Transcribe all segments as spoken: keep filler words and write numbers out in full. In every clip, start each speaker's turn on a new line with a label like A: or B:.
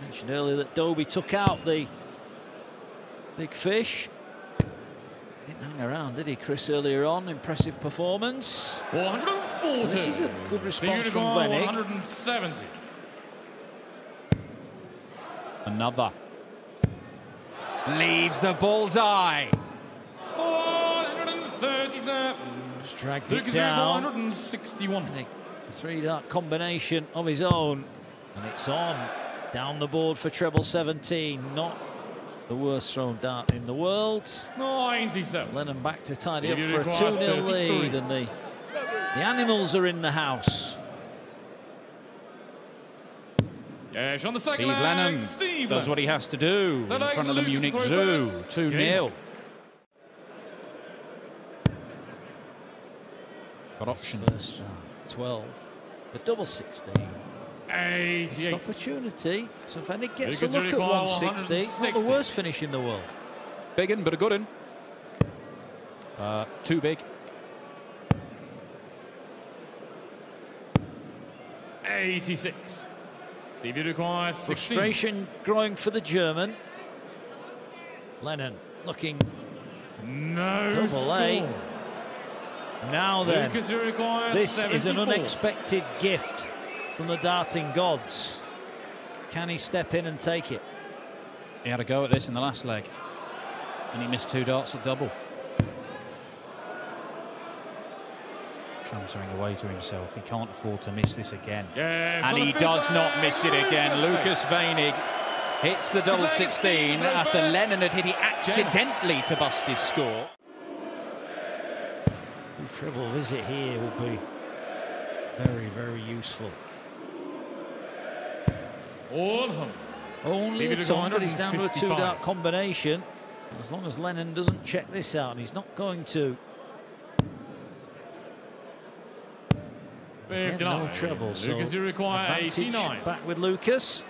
A: Mentioned earlier that Dobie took out the big fish. Didn't hang around, did he, Chris, earlier on? Impressive performance.
B: one forty.
A: This is a good response from Wenig.
B: one seventy.
C: Another. Leaves the bullseye.
B: one thirty-seven.
A: Just dragged
B: Lucas
A: it down.
B: one sixty-one.
A: A three-dart combination of his own. And it's on. Down the board for treble seventeen. Not the worst thrown dart in the world.
B: ninety-seven.
A: Lennon back to tidy
B: Stevie
A: up for a
B: required
A: two nil
B: thirty-three.
A: lead. And the, the animals are in the house.
B: Yes, on the second
C: Steve
B: leg,
C: Lennon
B: Steve
C: does
B: Lennon.
C: what he has to do
B: The
C: in
B: legs
C: front of the
B: Lucas
C: Munich
B: going
C: Zoo.
B: first.
C: two nil. Got options.
A: First start, twelve. The double sixteen. Missed
B: eighty-eight.
A: opportunity. So if Wenig gets a
B: Lucas
A: look at
B: required
A: one sixty, not the
B: one sixty.
A: worst finish in the world.
C: Big un, but a good un. Uh, too big.
B: eighty-six. Stevie requires sixteen.
A: Frustration growing for the German. Lennon looking
B: No
A: double
B: score.
A: A. Now then,
B: Lucas requires
A: this is an
B: seventy-four.
A: unexpected gift from the darting gods. Can he step in and take it?
C: He had a go at this in the last leg, and he missed two darts at double. Transferring away to himself. He can't afford to miss this again.
B: Yeah,
C: And
B: on
C: he
B: the
C: does
B: fifth
C: not
B: leg,
C: miss it again. Lucas Wenig hits the double sixteen after Lennon had hit it accidentally to bust his score.
A: A triple visit here would be very, very useful.
B: one hundred.
A: Only
B: Stevie
A: a ton, but he's down to a
B: fifty-five.
A: two-dart combination. As long as Lennon doesn't check this out, and he's not going to. Again, no
B: fifty-nine.
A: trouble, so
B: Lucas, you require
A: advantage
B: eighty-nine.
A: back with Lucas.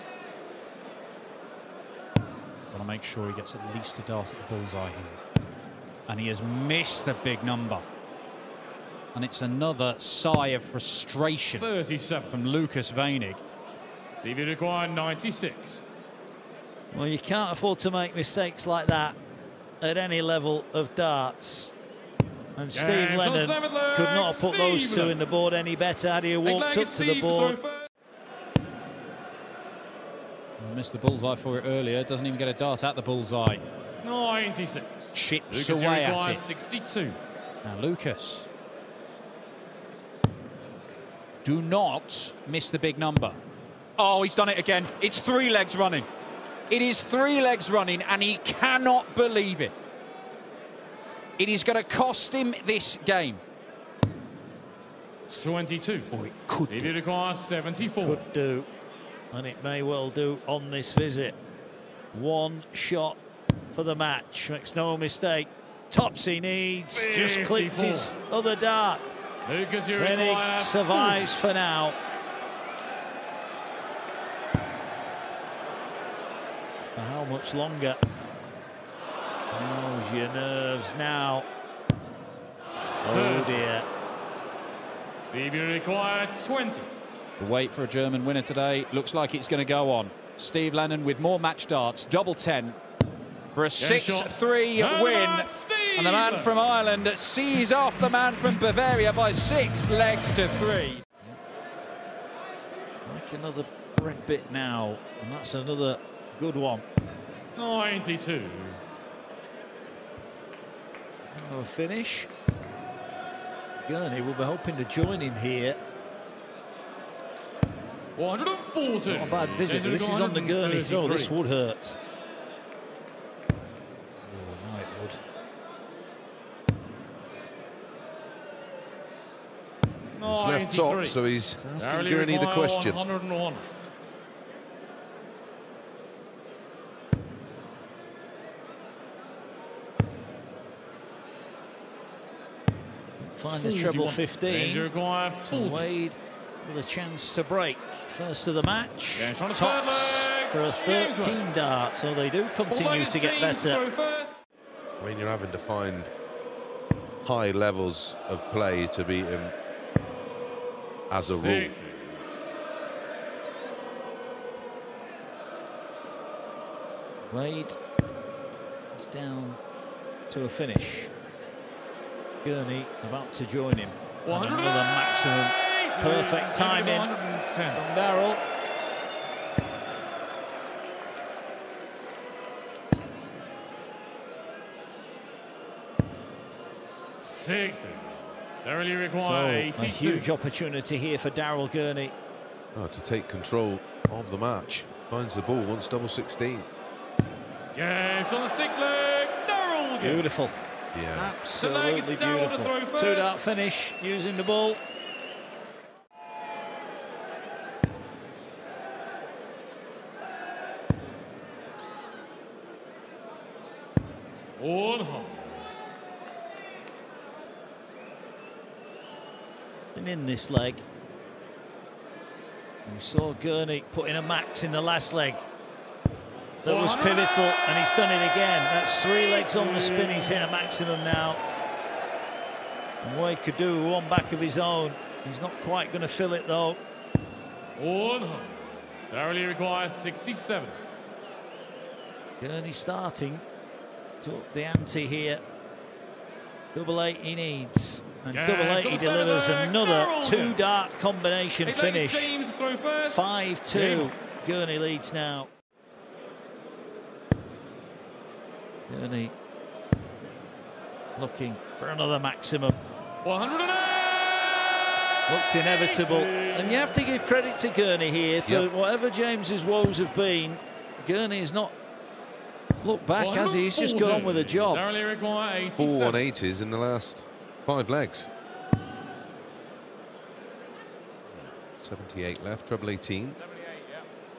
C: Got to make sure he gets at least a dart at the bullseye here. And he has missed the big number. And it's another sigh of frustration
B: thirty-seven.
C: from Lucas Wenig.
B: Stevie required ninety-six.
A: Well, you can't afford to make mistakes like that at any level of darts. And Steve
B: James on
A: Lennon
B: seventh leg,
A: could not have put those
B: Steve
A: two
B: Lennon.
A: in the board any better had he
B: Big
A: walked
B: leg
A: up
B: is
A: to the
B: Steve to
A: board.
B: throw first.
C: Missed the bullseye for it earlier. Doesn't even get a dart at the bullseye.
B: ninety-six.
C: Chips
B: Lucas, you
C: away at
B: require
C: it.
B: sixty-two.
C: Now Lucas. Do not miss the big number. Oh, he's done it again. It's three legs running. It is three legs running, and he cannot believe it. It is going to cost him this game.
B: twenty-two.
A: Oh, it could
B: Stevie
A: do.
B: requires seventy-four.
A: Could do. And it may well do on this visit. One shot for the match. Makes no mistake. Tops he needs. Just clipped his other dart.
B: Lucas, you
A: Wenig
B: require
A: survives for now. For how much longer? Knows your nerves now. Oh
B: thirty.
A: dear.
B: Stevie required twenty.
C: The wait for a German winner today looks like it's going to go on. Steve Lennon with more match darts, double ten for a six three win. And the man from Ireland sees off the man from Bavaria by six legs to three.
A: Like another red bit now, and that's another good one.
B: ninety-two.
A: Another finish. Gurney will be hoping to join him here.
B: one forty.
A: Not a bad visit. This is on the Gurney throw. This would hurt. Oh, no, it would.
D: He's left top, so he's asking Gurney the question.
B: one oh one.
A: Find the treble fifteen.
B: require
A: And
B: forty.
A: Wade with a chance to break. First of the match.
B: James on the
A: Tops
B: third
A: for a
B: leg.
A: thirteen dart, so they do continue to get better.
D: When you're having to find high levels of play to beat him as a rule.
B: sixty.
A: Wade is down to a finish. Gurney about to join him. And another maximum perfect timing from Darrell.
B: sixty. Darrell require
A: So a
B: eighty-two.
A: huge opportunity here for Darrell Gurney.
D: Oh, to take control of the match. Finds the ball, wants double sixteen.
B: Gets on the sick leg. Darrell Gurney.
A: Beautiful.
D: Yeah.
A: Absolutely
B: Darrell to
A: beautiful.
B: throw first.
A: Two-dart finish using the ball.
B: One home.
A: And in this leg, we saw Gurney putting a max in the last leg. That was pivotal, and he's done it again. That's three legs on the spin. He's hit a maximum now. And Wade could do one back of his own. He's not quite going to fill it though.
B: One home. Darrell requires sixty-seven.
A: Gurney starting to up the ante here. Double eight he needs. And
B: Yeah,
A: double eight he
B: it's on the
A: delivers
B: centre back,
A: another
B: Darrell.
A: two-dart combination
B: Eight
A: finish.
B: legged James throw first.
A: five two. Gurney leads now. Gurney looking for another maximum.
B: one hundred eight.
A: Looked inevitable. And you have to give credit to Gurney here for
D: Yep.
A: whatever James's woes have been. Gurney has not looked back, has he? He's just got on with the job.
B: Darrell require
D: Four
B: eighty-seven.
D: one eighties in the last five legs. seventy-eight left, treble eighteen.
B: seventy-eight, yeah.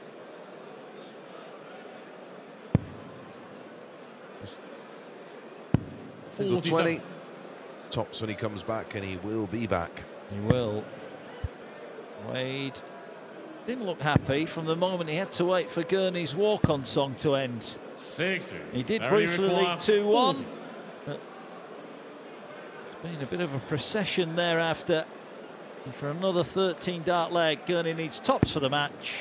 D: Single
B: forty-seven.
D: twenty. Tops when he comes back, and he will be back.
A: He will. Wade didn't look happy from the moment he had to wait for Gurney's walk-on song to end.
B: sixty.
A: He did
B: Darrell
A: briefly lead
B: require
A: two one.
B: forty.
A: It's been a bit of a procession thereafter. And for another thirteen dart leg, Gurney needs tops for the match.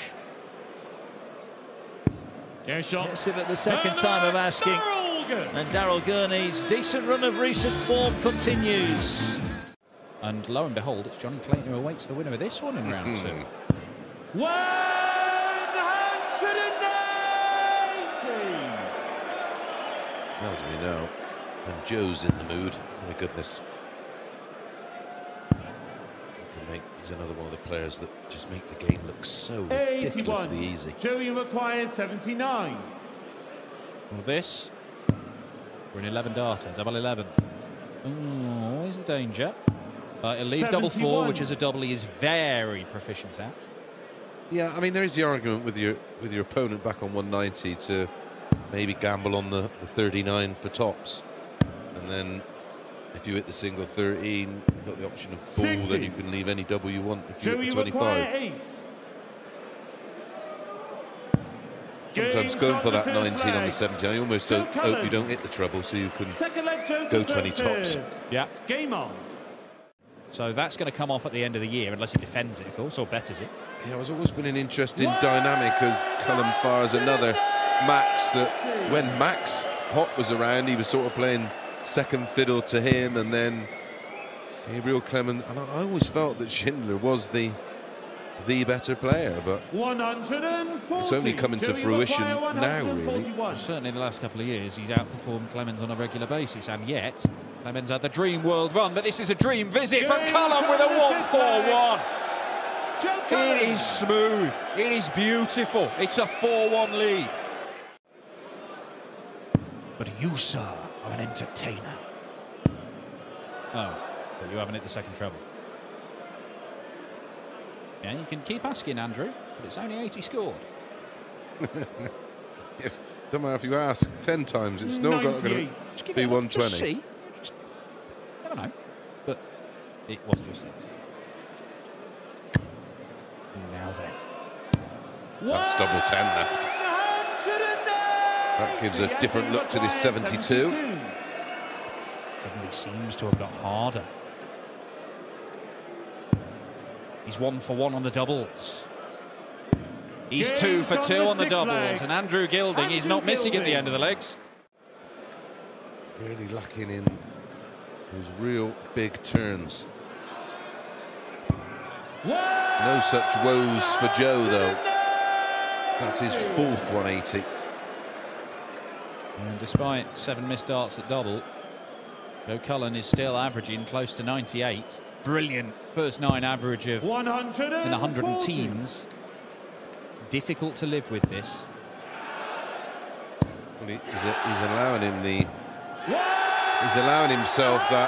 B: Game shot.
A: Gets it at the second time of asking.
B: Darrell Gurney.
A: And Darrell Gurney's decent run of recent form continues.
C: And lo and behold, it's Johnny Clayton who awaits the winner of this one in round two.
B: one hundred eighty.
D: As we know. And Joe's in the mood. My goodness. He can make, he's another one of the players that just make the game look so ridiculously easy.
E: Joey requires seventy-nine.
C: Well, this, we're in eleven darter, double eleven. Ooh, always the danger. Uh, he'll leave double four,
E: seventy-one.
C: which is a double he is very proficient at.
D: Yeah, I mean, there is the argument with your with your opponent back on one ninety to maybe gamble on the, the thirty-nine for tops. And then if you hit the single thirteen, you've got the option of full, then
E: sixty.
D: you can leave any double you want if you
E: Joey
D: hit the
E: require
D: twenty-five.
E: eight.
D: Sometimes
E: Game
D: going
E: shot
D: for
E: the
D: that
E: first
D: nineteen on the
E: leg.
D: seventeen, I almost
E: Joe
D: hope, hope you
E: Cullen.
D: don't hit the treble so you can...
E: Second leg Joe
D: Go
E: to
D: twenty tops.
E: first.
C: Yeah.
E: Game on.
C: So that's going to come off at the end of the year, unless he defends it, of course, or betters it.
D: Yeah, it's always been an interesting dynamic as Cullen fires another Max that when Max Hott was around, he was sort of playing second fiddle to him, and then Gabriel Clement. And I, I always felt that Schindler was the the better player, but
E: one hundred forty.
D: it's only coming to
E: Joey
D: fruition
E: require
D: now, really.
E: one hundred forty-one.
C: Certainly in the last couple of years, he's outperformed Clemens on a regular basis, and yet Clemens had the dream world run, but this is a dream visit from
E: Game
C: Cullen with a
E: shot
C: one four one.
E: Joe
C: It
E: Cullen.
C: is smooth. It is beautiful. It's a four one lead. But you, sir, are an entertainer. Oh, but you haven't hit the second treble. Yeah, you can keep asking, Andrew, but it's only eight he scored.
D: don't matter if you ask ten times, it's still got to
E: ninety-eight.
C: Just give
D: be
C: it a-
D: one twenty.
C: Just see. Just, never know. But it was just eight. Now then.
D: That's double ten left. That gives a different look to this seventy-two.
C: Suddenly seems to have got harder. He's one for one on the doubles. He's
E: Game
C: two for
E: from
C: two
E: the
C: on the
E: sixth
C: doubles,
E: leg.
C: and Andrew Gilding is
E: Andrew
C: not missing at the
E: Gilding.
C: end of the legs.
D: Really lacking in those real big turns. No such woes for Joe, though. That's his fourth one eighty.
C: And despite seven missed darts at double, Joe Cullen is still averaging close to ninety-eight. Brilliant first nine average of
E: one hundred
C: in the hundred and teens. It's difficult to live with this.
D: Well, he, he's, he's allowing him the. He's allowing himself that.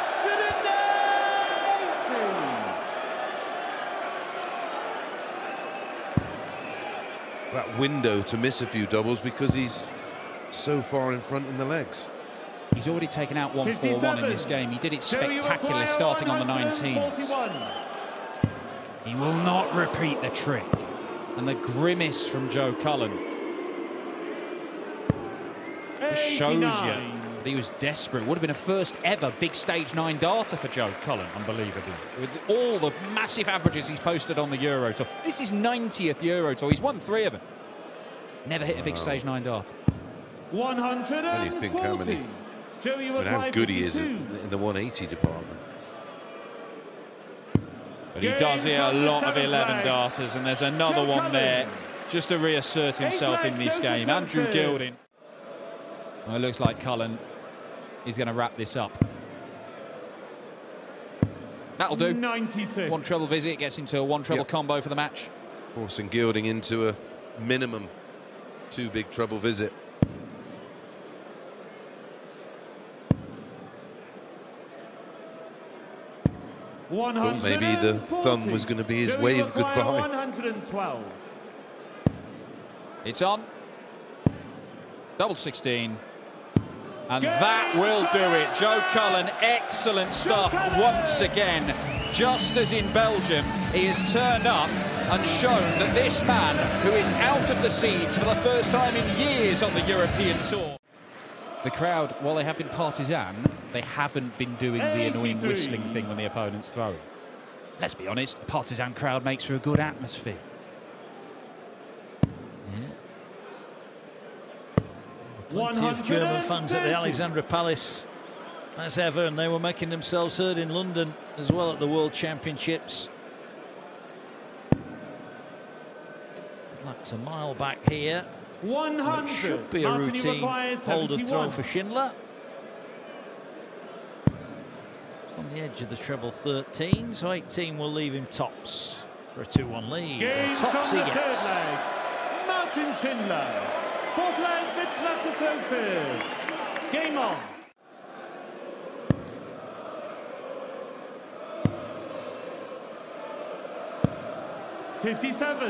D: That window to miss a few doubles because he's so far in front in the legs.
C: He's already taken out one four one in this game. He did it spectacularly starting on the nineteens. He will not repeat the trick. And the grimace from Joe Cullen just shows you that he was desperate. Would have been a first ever big stage nine darter for Joe Cullen, unbelievably. With all the massive averages he's posted on the Euro Tour. This is ninetieth Euro Tour. He's won three of them. Never hit a big wow. stage nine darter.
E: one hundred
D: How do you think how many?
E: Joey
D: But how good he is in the one eighty department.
C: But he does here a lot of eleven darters, and there's another one there just to reassert himself in this game. Andrew Gilding. Well, it looks like Cullen is going to wrap this up. That'll do.
E: ninety-six.
C: One treble visit gets into a one treble yep. combo for the match.
D: Forcing Gilding into a minimum two big treble visit. But maybe the thumb was going to be his
E: Joey
D: wave goodbye.
E: one hundred twelve.
C: It's on. Double sixteen. And that will do it. Joe Cullen, excellent stuff once again. Just as in Belgium, he has turned up and shown that this man, who is out of the seeds for the first time in years on the European Tour. The crowd, while they have been partisan, they haven't been doing the annoying whistling thing when the opponent's throwing. Let's be honest, a partisan crowd makes for a good atmosphere.
A: Plenty of German fans at the Alexandra Palace as ever, and they were making themselves heard in London as well at the World Championships. That's a mile back here.
E: one hundred.
A: It should be a routine holder throw for Schindler. It's on the edge of the treble thirteen, so eighteen will leave him tops for a two one lead.
E: Game
A: Tops he
E: from the
A: gets.
E: third leg. Martin Schindler. Fourth leg, Witzlatter Profis. Game on. fifty-seven.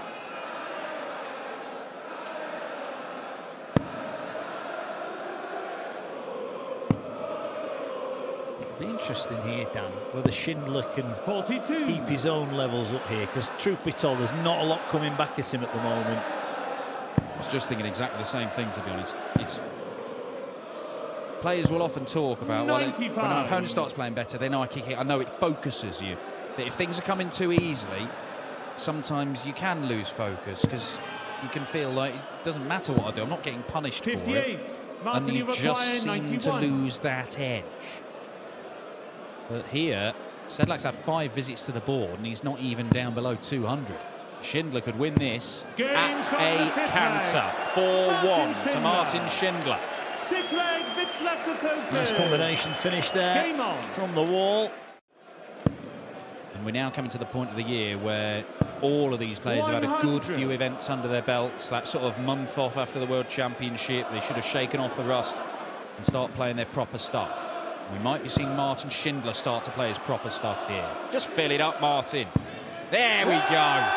A: Be interesting here, Dan, whether Schindler can
E: forty-two.
A: keep his own levels up here, because truth be told, there's not a lot coming back at him at the moment.
C: I was just thinking exactly the same thing, to be honest. It's, players will often talk about, well, it, when an opponent starts playing better, then I kick it. I know it focuses you. But if things are coming too easily, sometimes you can lose focus, because you can feel like it doesn't matter what I do, I'm not getting punished for it. And you just seem to lose that edge. But here, Sedlak's had five visits to the board, and he's not even down below two hundred. Schindler could win this
E: Game
C: at a canter. four one to Martin Schindler.
E: Sixth leg, Witzlatter Profis.
A: Nice combination finish there
E: Game on.
A: from the wall.
C: And we're now coming to the point of the year where all of these players have had a good few events under their belts. That sort of month off after the World Championship, they should have shaken off the rust and start playing their proper stuff. We might be seeing Martin Schindler start to play his proper stuff here. Just fill it up, Martin. There we go.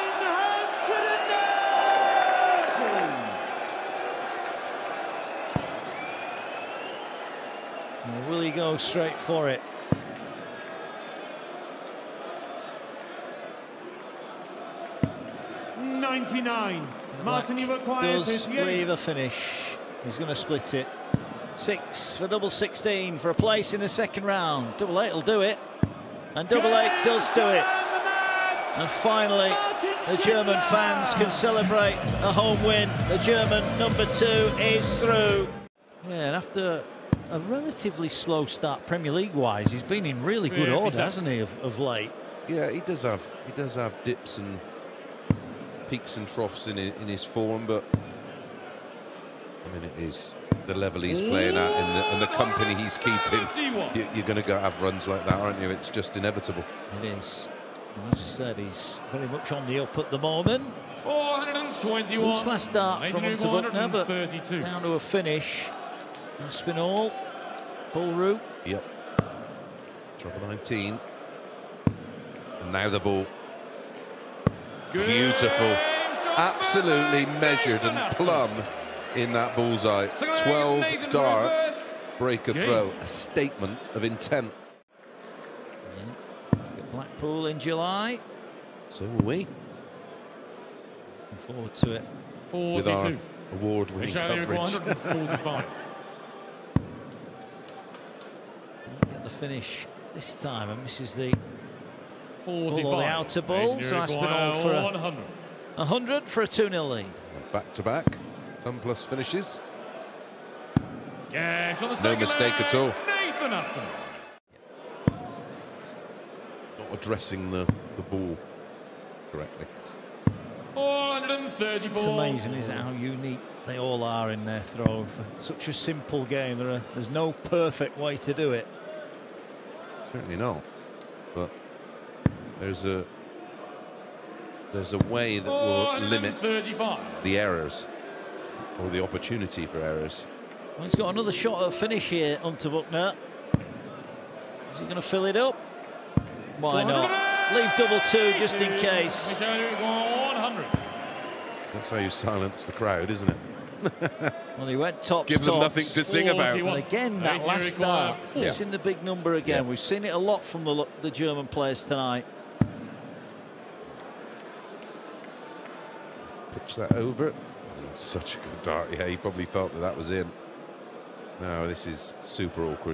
A: Well, will he go straight for it?
E: ninety-nine. Martin, you require
A: does leave a finish. He's going to split it. Six for double sixteen for a place in the second round. Double eight will do it. And double eight does do it. And finally, the German fans can celebrate a home win. The German number two is through. Yeah, and after a relatively slow start Premier League-wise, he's been in really good
B: Yeah,
A: order,
B: exactly.
A: hasn't he, of, of late?
D: Yeah, he does have he does have dips and peaks and troughs in his, in his form, but I mean, it is the level he's playing at and the, and the company he's keeping. You, you're going to go have runs like that, aren't you? It's just inevitable.
A: It is. And as you said, he's very much on the up at the moment.
B: four hundred twenty-one.
A: Oops, last start from
B: Making it
A: Unterbuchner, but
B: one hundred thirty-two.
A: down to a finish. Aspinall, Bull route.
D: Yep. Trouble nineteen. And now the ball.
B: Good
D: Beautiful.
B: shot.
D: Absolutely measured and plumb in that bullseye. twelve dart breaker
B: Game.
D: throw. A statement of intent.
A: Yeah. Get Blackpool in July.
D: So will we.
A: Looking forward to it.
D: With our
B: forty-two.
D: award-winning
B: Michele
D: coverage.
B: one hundred forty-five.
A: Get the finish this time and misses the
B: forty-five.
A: ball or the outer ball. So Aspinall for a
B: one hundred.
A: one hundred for a two nil lead.
D: Back-to-back. Some plus finishes.
B: Gash on the
D: No
B: second
D: mistake
B: leg.
D: at all.
B: Nathan Aspinall.
D: Not addressing the, the ball correctly.
B: four hundred thirty-four.
A: It's amazing, isn't it, how unique they all are in their throw. For such a simple game, there are, there's no perfect way to do it.
D: Certainly not. But there's a there's a way that will limit
B: thirty-five.
D: the errors or the opportunity for errors.
A: Well, he's got another shot at finish here, Unterbuchner. Is he going to fill it up? Why not? Leave double two just in case.
B: one hundred.
D: That's how you silence the crowd, isn't it?
A: Well, he went top
D: Give them
A: tops.
D: nothing to sing about.
A: And again, that
B: They
A: last
B: require
A: start,
B: four.
A: it's in the big number again.
D: Yeah.
A: We've seen it a lot from the, the German players tonight.
D: Pitch that over. Such a good dart. Yeah, he probably felt that that was in. No, this is super awkward.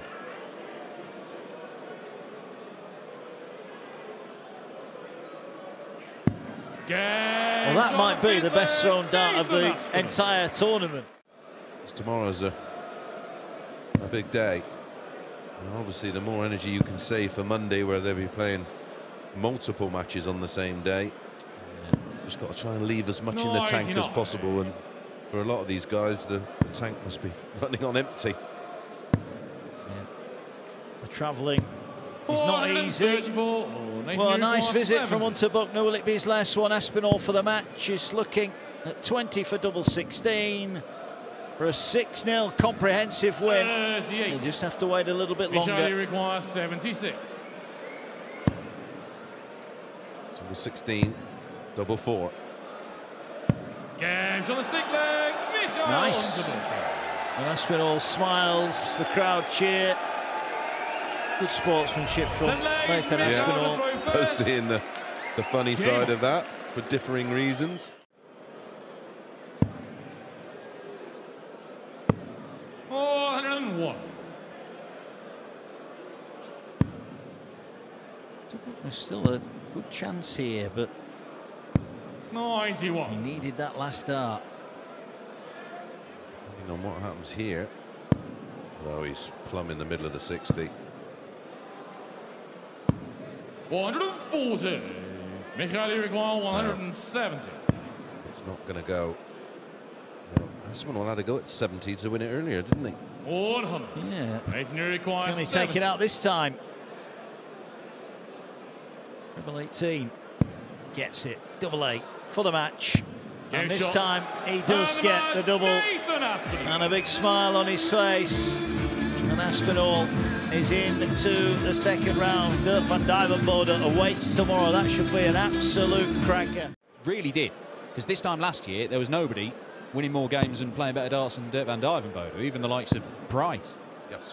A: Well, that might be the best thrown dart of the entire tournament.
D: Tomorrow's a, a big day. And obviously, the more energy you can save for Monday, where they'll be playing multiple matches on the same day, just got to try and leave as much in the tank as possible. And for a lot of these guys, the, the tank must be running on empty.
A: Yeah. The travelling is not easy. Well, a nice visit from Unterbuchner. Will it be his last one? Aspinall for the match is looking at twenty for double sixteen for a six nil comprehensive win. He'll just have to wait a little bit longer.
B: Michele requires seventy-six.
D: Double sixteen, double four.
B: Games on the stick leg. Michele
A: Nice.
B: Unterbuchner.
A: And Aspinall smiles, the crowd cheer. Good sportsmanship from
B: Seven legs,
A: Nathan
B: Michele
A: Aspinall.
B: on the throw
D: Both
B: first.
D: in the, the funny
B: Game
D: side
B: on.
D: of that, for differing reasons.
B: four hundred one.
A: There's still a good chance here, but he
B: ninety-one.
A: needed that last dart.
D: Depending on what happens here. Well, he's plumb in the middle of the sixty.
B: one hundred forty. Michele requires one hundred seventy.
D: It's not going to go. Well, Aspinall had to go at seventy to win it earlier, didn't he?
B: one hundred.
A: Yeah.
B: Nathan requires
A: Can he take
B: seventy.
A: it out this time? Triple eighteen gets it. Double eight for the match.
B: Game
A: And this
B: shot.
A: time he does
B: And
A: get
B: match,
A: the double.
B: Nathan Aspinall.
A: And a big smile on his face. And Aspinall is into the second round. Dirk van Dijvenbode awaits tomorrow. That should be an absolute cracker.
C: Really did, because this time last year there was nobody winning more games and playing better darts than Dirk van Dijvenbode, even the likes of Bryce.
D: Yes.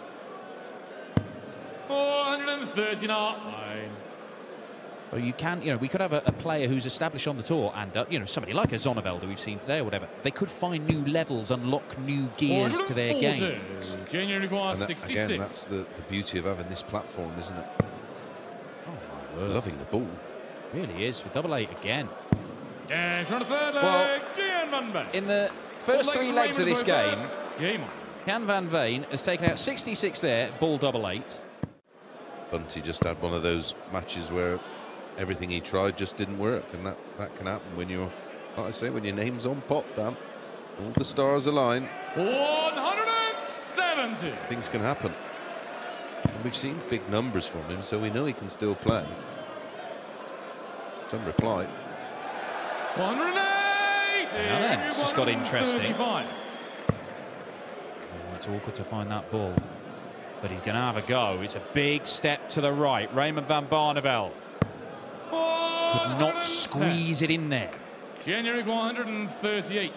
B: four hundred thirty-nine.
C: So you can, you know, we could have a, a player who's established on the tour, and uh, you know, somebody like a Zonneveld who we've seen today or whatever. They could find new levels, unlock new gears to their
B: one hundred
C: game.
B: forty. Junior requires
D: And that,
B: sixty-six.
D: again, that's the, the beauty of having this platform, isn't it?
C: Oh my word.
D: Loving the ball.
C: Really is for double eight again.
B: Yes, on the third leg,
C: Well,
B: Gian Van Veen.
C: In the first three legs of this game,
B: Game on.
C: Gian Van Veen has taken out sixty-six there, ball double eight.
D: Bunty just had one of those matches where everything he tried just didn't work, and that, that can happen when you're, like I say, when your name's on pot, Dan. All the stars align.
B: one hundred seventy.
D: Things can happen. And we've seen big numbers from him, so we know he can still play. Some reply.
B: one hundred eighty.
C: Now then, it's just got interesting.
B: thirty-five.
C: Oh, it's awkward to find that ball, but he's going to have a go. It's a big step to the right. Raymond van Barneveld could not squeeze it in there.
B: January one hundred thirty-eight.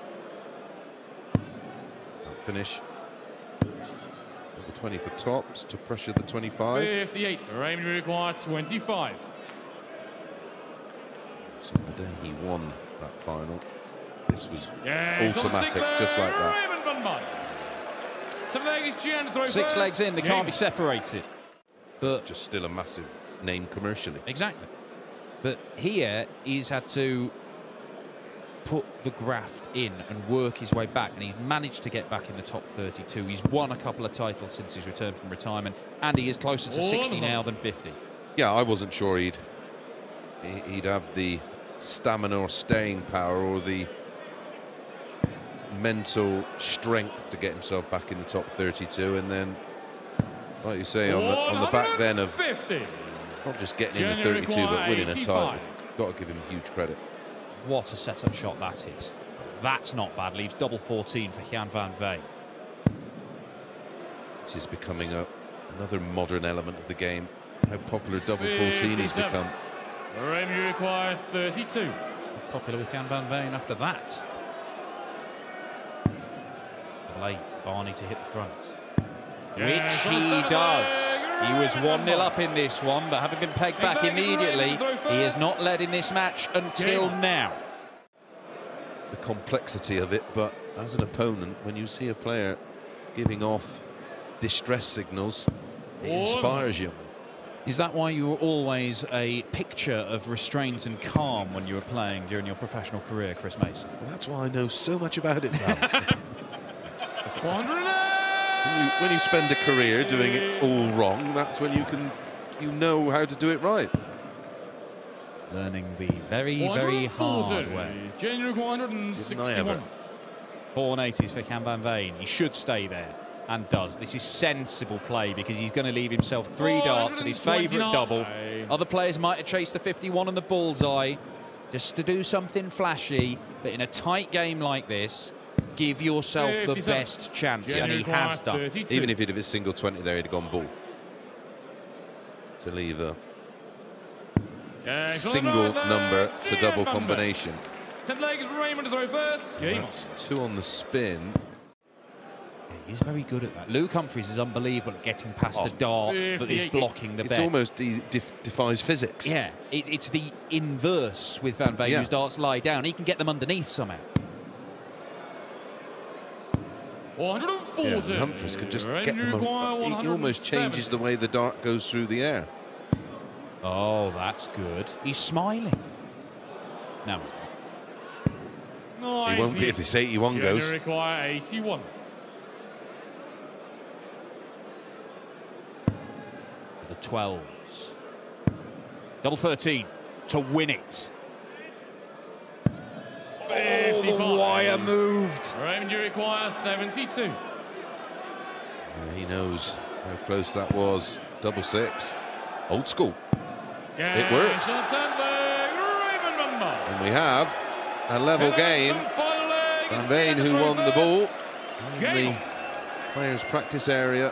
D: Finish. twenty for tops to pressure the twenty-five.
B: fifty-eight. Raymond required twenty-five.
D: So the day he won that final, this was
B: Yes,
D: automatic, just like that.
B: Raymond van Barneveld. Seven legs, Gian throw
C: Six
B: first.
C: legs in, they
B: Game.
C: can't be separated. But
D: Just still a massive name commercially.
C: exactly. But here he's had to put the graft in and work his way back, and he's managed to get back in the top thirty-two. He's won a couple of titles since his return from retirement, and he is closer to sixty now than fifty.
D: Yeah, I wasn't sure he'd he- he'd have the stamina or staying power or the mental strength to get himself back in the top thirty-two, and then, like you say, on the, on the back then of
B: fifty.
D: not just getting in the
B: January
D: thirty-two but winning a title.
B: eighty-five.
D: Got to give him huge credit.
C: What a set-up shot that is. That's not bad. Leaves double fourteen for Gian Van Veen.
D: This is becoming a another modern element of the game. How popular double fourteen has
B: fifty-seven.
D: become.
B: Raymond required thirty-two.
C: Popular with Gian Van Veen after that. Double eight, Barney to hit the front.
B: Yes,
C: Which
B: on
C: he
B: Saturday,
C: does. He was
B: Raymond
C: one nil
B: van
C: up in this one, but having been pegged back
B: Back
C: immediately,
B: Raymond throw
C: he has
B: first.
C: not led in this match until
B: Game.
C: now.
D: The complexity of it, but as an opponent, when you see a player giving off distress signals, it
B: One.
D: inspires you.
C: Is that why you were always a picture of restraint and calm when you were playing during your professional career, Chris Mason?
D: Well, that's why I know so much about it now.
B: one hundred
D: when, you, when you spend a career doing it all wrong, that's when you can, you know how to do it right.
C: Learning the very, very hard way.
B: January one hundred
D: Didn't I
B: sixty-one.
D: ever?
C: four eighties for Gian Van Veen. He should stay there, and does. This is sensible play because he's going to leave himself three darts at his favourite double. Other players might have chased the fifty-one and the bullseye just to do something flashy, but in a tight game like this, give yourself the
B: fifty-seven.
C: best chance, and
B: January
C: he has done.
B: thirty-two.
D: Even if he'd have his single twenty there, he'd have gone ball. To leave a
B: Yes,
D: single
B: on the right
D: number
B: leg,
D: to
B: Gian
D: double
B: Van Veen.
D: combination.
B: Ten legs, Raymond to throw first. Game on.
D: That's two on the spin.
C: He's very good at that. Luke Humphries is unbelievable at getting past
D: Oh,
C: a dart that is
B: fifty-eight.
C: blocking the
D: It's
C: bet.
D: almost de def defies physics.
C: Yeah, it, it's the inverse with Van Veen,
D: Yeah.
C: whose darts lie down. He can get them underneath somehow.
B: one hundred forty.
D: Yeah, and Humphries could just get
B: Raymond
D: them.
B: required
D: A, he almost changes the way the dart goes through the air.
C: Oh, that's good. He's smiling. No, he's not.
D: He won't be if this eighty-one
B: January
D: goes.
B: require eighty-one.
C: The twelves. Double thirteen to win it. Oh, the
B: fifty-five.
C: wire moved.
B: Raymond require seventy-two.
D: Yeah, he knows how close that was. Double six. Old school.
B: Yes,
D: works.
B: on the tenth leg, Raymond van Veen.
D: And we have a level game.
B: Final leg,
D: Van Veen, who won the ball in
B: Game
D: the players' practice area.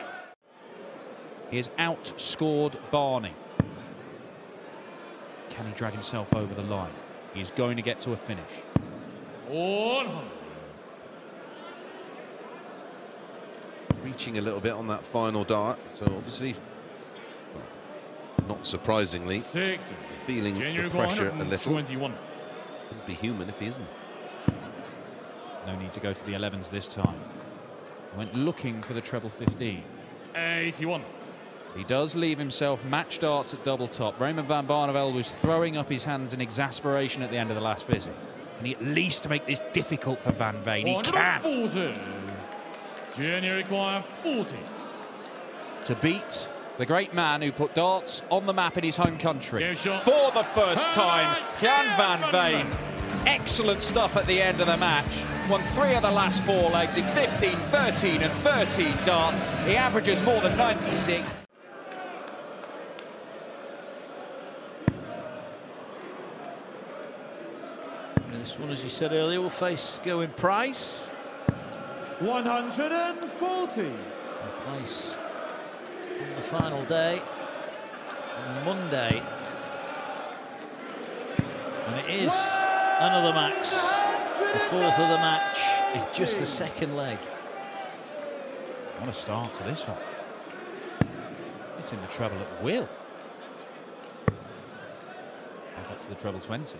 C: He has outscored Barney. Can he drag himself over the line? He's going to get to a finish.
B: one hundred.
D: Reaching a little bit on that final dart. So obviously, well, not surprisingly,
B: sixty.
D: feeling
B: January
D: the pressure a little.
B: twenty-one.
D: Wouldn't be human if he isn't.
C: No need to go to the elevens this time. Went looking for the treble fifteen.
B: eighty-one.
C: He does leave himself match darts at double top. Raymond van Barneveld was throwing up his hands in exasperation at the end of the last visit. And he at least make this difficult for Van Veen. He can.
B: forty. Junior require forty.
C: To beat the great man who put darts on the map in his home country.
B: Game shot.
C: For the first time, Jan
B: Jan
C: Van
B: van
C: Veen. Excellent stuff at the end of the match. Won three of the last four legs in fifteen, thirteen and thirteen darts. He averages more than ninety-six.
A: This one, as you said earlier, will face Gerwyn Price.
E: one hundred forty.
A: Price on the final day, on Monday. And it is another max. The fourth of the match. It's just the second leg.
C: What a start to this one. It's in the treble at will. Back up to the treble twenty.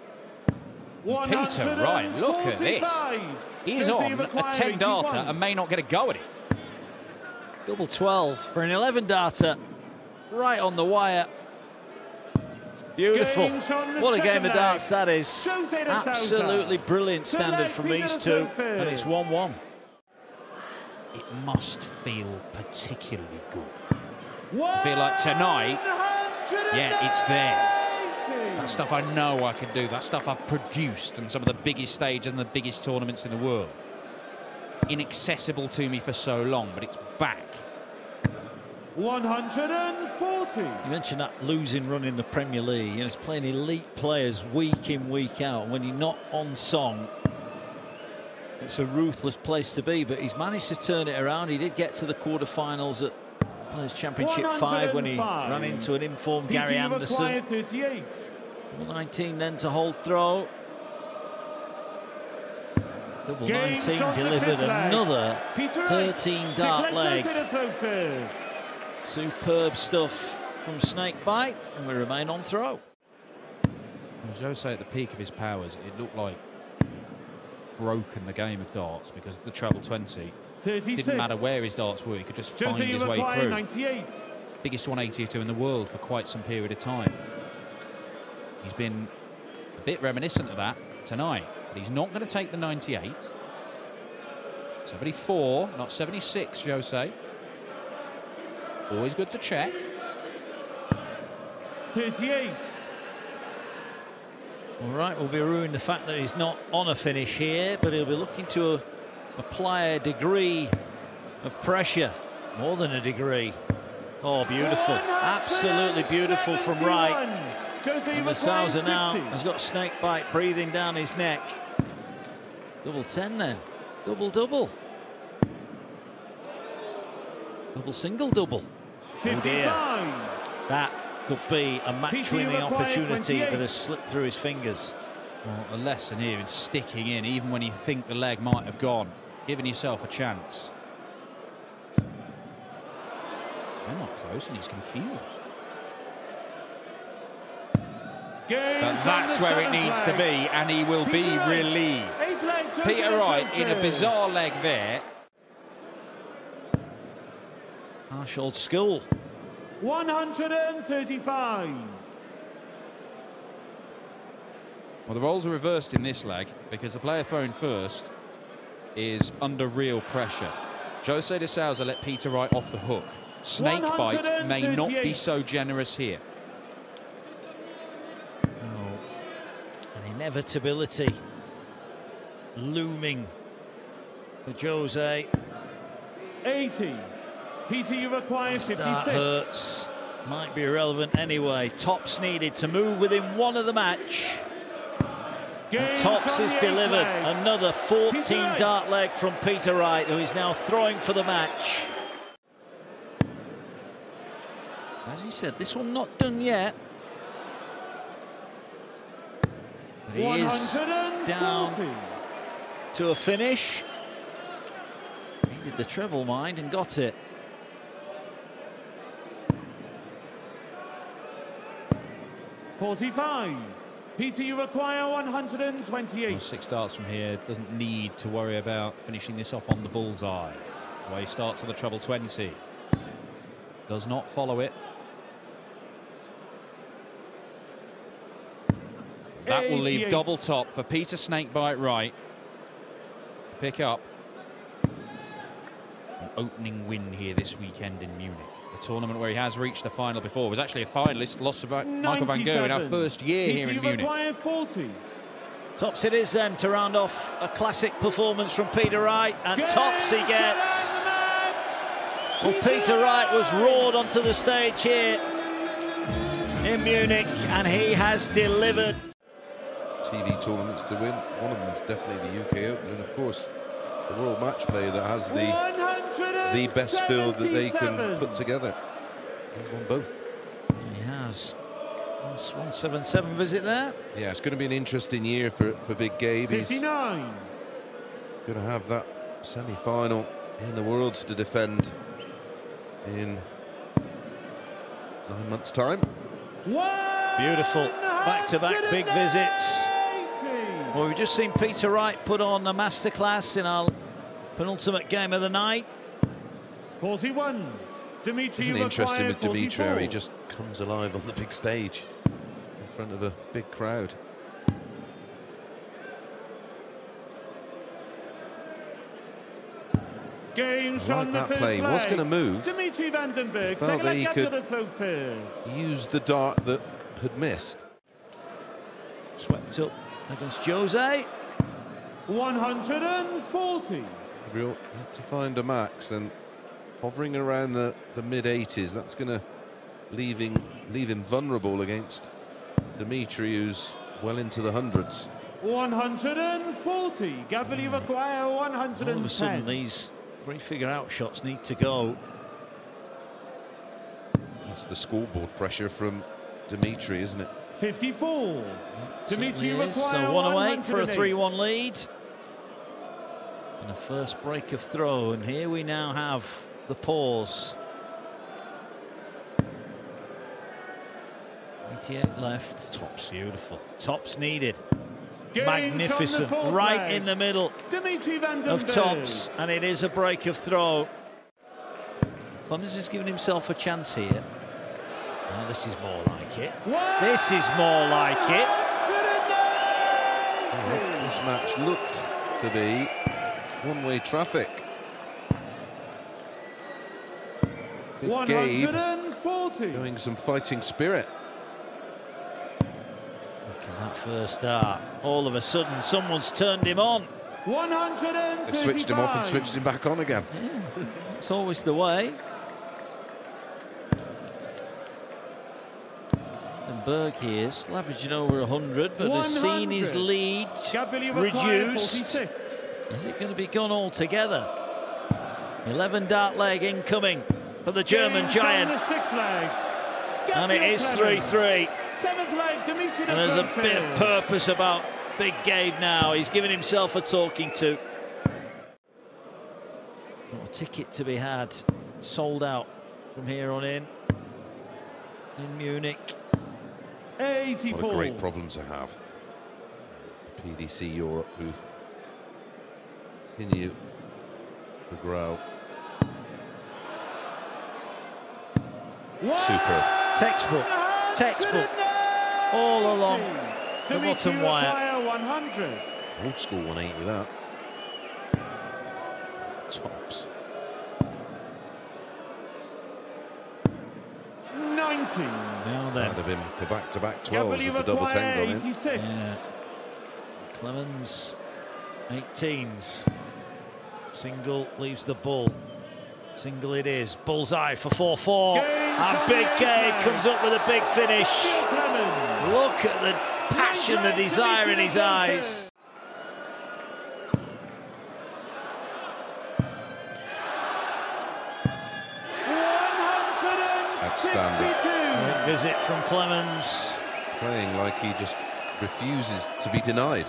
C: Peter Wright, look at this. He's on a ten darter and may not get a go at it.
A: Double twelve for an eleven darter. Right on the wire. Beautiful. What a game of darts that is. Absolutely brilliant standard from these two. And it's one one.
C: It must feel particularly good. I feel like tonight, yeah, it's there. That stuff I know I can do. That stuff I've produced on some of the biggest stages and the biggest tournaments in the world. Inaccessible to me for so long, but it's back.
E: one hundred forty.
A: You mentioned that losing run in the Premier League. You know, he's playing elite players week in, week out. When you're not on song, it's a ruthless place to be. But he's managed to turn it around. He did get to the quarterfinals at Players Championship five when he ran into an informed Gary Anderson. Double nineteen then to hold throw. Double nineteen delivered another thirteen dart leg. Superb stuff from Snakebite, and we remain on throw.
C: As Jose at the peak of his powers, it looked like broken the game of darts because the treble twenty.
E: thirty-six.
C: Didn't matter where his darts were, he could just find his way through.
E: ninety-eight.
C: Biggest one eighty-two in the world for quite some period of time. He's been a bit reminiscent of that tonight, but he's not going to take the ninety-eight. seventy-four, not seventy-six, Jose. Always good to check.
E: thirty-eight.
A: All right, we'll be ruining the fact that he's not on a finish here, but he'll be looking to a, apply a degree of pressure, more than a degree. Oh, beautiful. Absolutely beautiful from Wright. And the Sousa now has got Snakebite breathing down his neck. Double ten then. Double double. Double single double. Oh dear. That could be a match-winning opportunity that has slipped through his fingers.
C: Well, a lesson here in sticking in, even when you think the leg might have gone. Giving yourself a chance. They're not close and he's confused. But that's where it needs to be, and he will be relieved. Peter Wright in a bizarre leg there.
A: Harsh old school.
E: one hundred thirty-five.
C: Well, the roles are reversed in this leg because the player thrown first is under real pressure. Jose de Sousa let Peter Wright off the hook. Snakebite may not be so generous here.
A: An inevitability looming for Jose.
E: eighty. Peter, you require fifty-six.
A: That hurts. Might be irrelevant anyway. Tops needed to move within one of the match. And Tops is delivered. Leg. Another fourteen dart leg from Peter Wright, who is now throwing for the match. As you said, this one not done yet. But he is down to a finish. He did the treble mind and got it.
E: forty-five. Peter, you require one hundred twenty-eight.
C: Well, six darts from here, doesn't need to worry about finishing this off on the bullseye. The way he starts on the treble twenty. Does not follow it. That will leave double top for Peter Snakebite Wright. Pick up. An opening win here this weekend in Munich. A tournament where he has reached the final before. Was actually a finalist, lost to Michael van Gerwen in our first year here in Munich.
A: Tops it is then to round off a classic performance from Peter Wright, and tops he gets. Well, Peter Wright was roared onto the stage here in Munich, and he has delivered.
D: T V tournaments to win. One of them is definitely the U K Open, and of course the World Match Play that has the the best field that they can put together. He's won both.
A: He has. one seventy-seven visit there.
D: Yeah, it's going to be an interesting year for for Big Gabe. He's
E: fifty-nine.
D: Going to have that semi-final in the Worlds to defend in nine months' time.
A: Beautiful back-to-back big visits. Well, we've just seen Peter Wright put on a masterclass in our penultimate game of the night.
E: forty-one. Dimitri
D: Isn't it interesting with Dimitri how
E: forty-four.
D: he just comes alive on the big stage in front of a big crowd.
E: Games
D: I like
E: on the
D: that
E: first
D: play.
E: leg.
D: What's going to move?
E: Dimitri Vandenberg,
D: Felt
E: second
D: that he
E: leg
D: could
E: after the throw first.
D: Use the dart that had missed.
A: Swept up against Jose.
E: one hundred forty.
D: Real have to find a max, and hovering around the, the mid eighties, that's going to leave him, leave him vulnerable against Dimitri, who's well into the hundreds.
E: one hundred forty. Gabriel Maguire, one hundred ten.
A: All of a sudden, these three-figure out shots need to go.
D: That's the scoreboard pressure from Dimitri, isn't it?
E: fifty-four. Dimitri
A: Certainly is.
E: Maguire,
A: So one away for a
E: one hundred eight.
A: three one lead. And a first break of throw, and here we now have the pause. eighty-eight left.
D: Tops.
A: Beautiful. Tops needed.
E: Gains
A: Magnificent.
E: on the fourth
A: Right
E: leg.
A: in the middle
E: Dimitri Vandenberg.
A: of tops, and it is a break of throw. Clemens is giving himself a chance here. Oh, this is more like it. This is more like it.
D: Well, this match looked to be one-way traffic. Big Gabe
E: one hundred forty.
D: showing some fighting spirit.
A: Look at that first start. All of a sudden, someone's turned him on.
E: one hundred thirty-five.
D: They've switched him off and switched him back on again.
A: Yeah, it's always the way. And Berg here, still averaging over one hundred, but has seen his lead
E: Gabriel Maguire,
A: reduced.
E: forty-six.
A: Is it going to be gone altogether? eleven dart leg incoming for the German
E: Gains
A: giant.
E: on the sixth leg.
A: And it
E: Gabriel
A: is three
E: Clemens.
A: three.
E: Seventh leg, Dimitri
A: And there's a
E: Vandenberg.
A: bit of purpose about Big Gabe now. He's giving himself a talking to. Not a ticket to be had. Sold out from here on in. In Munich.
E: eighty-four.
D: What a great problem to have. P D C Europe, who continue to grow. Super.
A: Textbook. Textbook. All along the
E: Dimitri
A: bottom wire.
E: Maguire, one hundred.
D: Old school one eighty that. Tops.
E: ninety.
A: Now
D: That'd
A: then.
D: have been for back-to-back twelves
E: Gabriel
D: with the double ten
E: Maguire,
D: gone in.
E: eighty-six.
A: Yeah. Clemens, eighteens. Single leaves the bull. Single it is. Bullseye for four four.
E: Gains
A: And
E: on
A: Big
E: the
A: Gabe
E: outside.
A: comes up with a big finish.
E: Gabriel Clemens.
A: Look at the passion, the desire in his eyes.
D: Outstanding.
A: Great visit from Clemens.
D: Playing like he just refuses to be denied.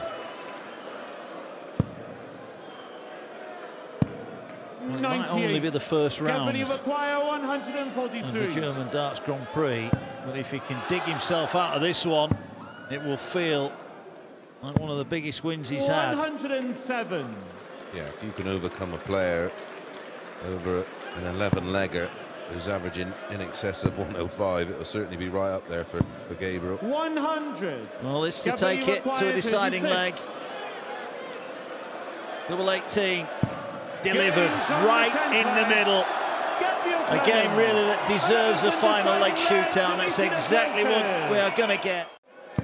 A: Well, it might only be the first round
E: Gabriel Maguire, one
A: of the
E: forty-three.
A: German Darts Grand Prix, but if he can dig himself out of this one, it will feel like one of the biggest wins he's had.
E: one hundred seven.
D: Yeah, if you can overcome a player over an eleven legger who's averaging in excess of one oh five. It will certainly be right up there for, for Gabriel.
E: one hundred.
A: Well, this to take it to a deciding leg. Double eighteen. Delivered right in the middle. A game really that deserves a final leg shootout. That's exactly what we are going to get.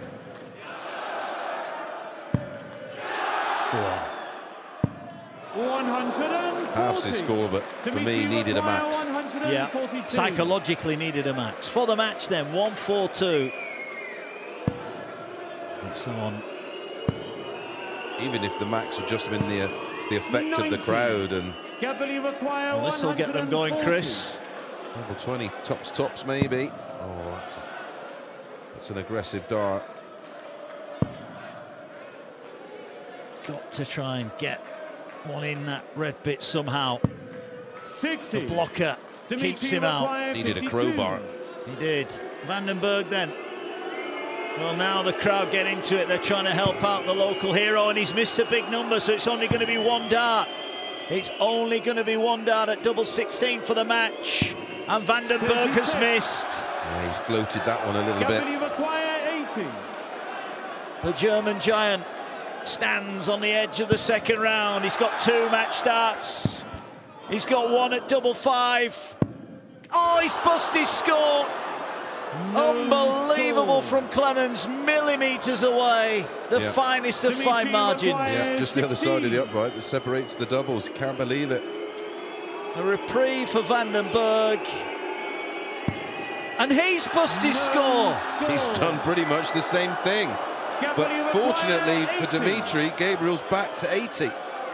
E: one hundred forty.
D: Half his score, but for me, needed a max.
A: Yeah, psychologically needed a max. For the match then, one four two. So on.
D: Even if the max would just have been the, uh, the effect of the crowd, and
A: well, this will get them going, Chris.
D: Level twenty, tops, tops, maybe. Oh, that's, that's an aggressive dart.
A: Got to try and get one in that red bit somehow.
E: sixty.
A: The blocker keeps him out.
D: Needed a crowbar.
A: He did. Vandenberg then. Well, now the crowd get into it. They're trying to help out the local hero, and he's missed a big number, so it's only going to be one dart. It's only going to be one dart at double sixteen for the match. And Vandenberg has missed.
D: Yeah, he's floated that one a little bit.
E: eighty.
A: The German giant stands on the edge of the second round. He's got two match darts. He's got one at double five. Oh, he's busted his score. No Unbelievable score. From Clemens, millimetres away. The
D: yeah.
A: finest of
E: Dimitri
A: fine margins.
D: Yeah, just the other side of the upright that separates the doubles. Can't believe it.
A: A reprieve for Vandenberg. And he's busted his score.
E: score.
D: He's done pretty much the same thing. But fortunately for Dimitri, Gabriel's back to eighty.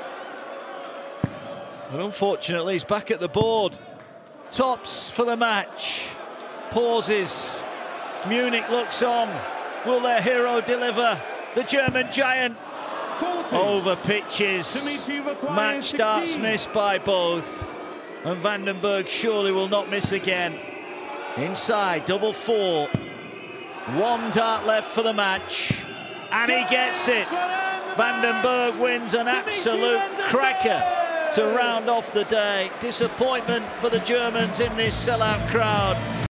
A: And unfortunately, he's back at the board. Tops for the match. Pauses. Munich looks on. Will their hero deliver? The German giant
E: forty.
A: Over pitches. Match starts missed by both. And Vandenberg surely will not miss again. Inside, double four. One dart left for the match. And he gets it. Vandenberg wins an absolute cracker to round off the day. Disappointment for the Germans in this sellout crowd.